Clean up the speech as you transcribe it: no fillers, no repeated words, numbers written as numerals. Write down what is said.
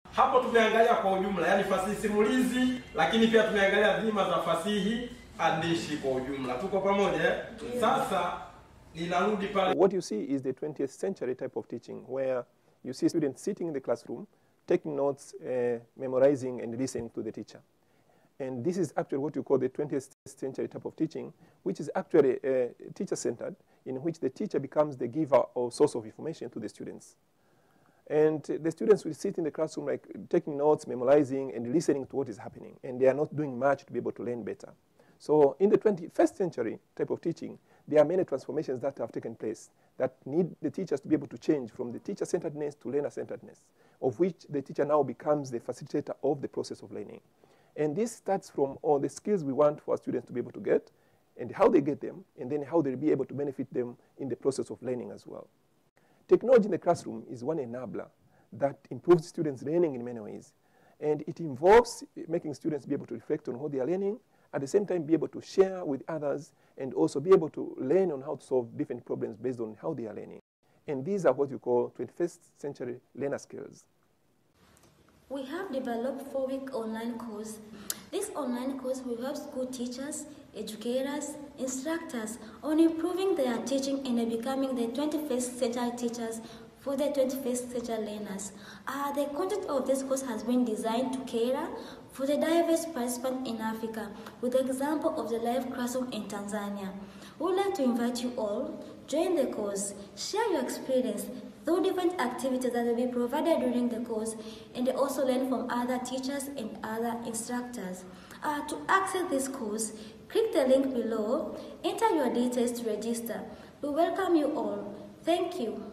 Hapo tumeangalia kwa ujumla, yani fasihi simulizi, lakini pia tumeangalia dhima za fasihi andishi kwa ujumla. Tuko pamoja? Sasa ninarudi pale. What you see is the 20th century type of teaching, where you see students sitting in the classroom, taking notes, memorizing and listening to the teacher. And this is actually what you call the 20th century type of teaching, which is actually teacher-centered, in which the teacher becomes the giver or source of information to the students. And the students will sit in the classroom like taking notes, memorizing, and listening to what is happening. And they are not doing much to be able to learn better. So in the 21st century type of teaching, there are many transformations that have taken place that need the teachers to be able to change from the teacher-centeredness to learner-centeredness, of which the teacher now becomes the facilitator of the process of learning. And this starts from all the skills we want for our students to be able to get, and how they get them, and then how they'll be able to benefit them in the process of learning as well. Technology in the classroom is one enabler that improves students' learning in many ways. And it involves making students be able to reflect on what they are learning, at the same time be able to share with others, and also be able to learn on how to solve different problems based on how they are learning. And these are what you call 21st century learner skills. We have developed 4-week online course. This online course will help school teachers, educators, instructors on improving their teaching and becoming the 21st century teachers for the 21st century learners. The content of this course has been designed to cater for the diverse participants in Africa, with the example of the live classroom in Tanzania. We would like to invite you all, join the course, share your experience through different activities that will be provided during the course, and also learn from other teachers and other instructors. To access this course, click the link below, enter your details to register. We welcome you all. Thank you.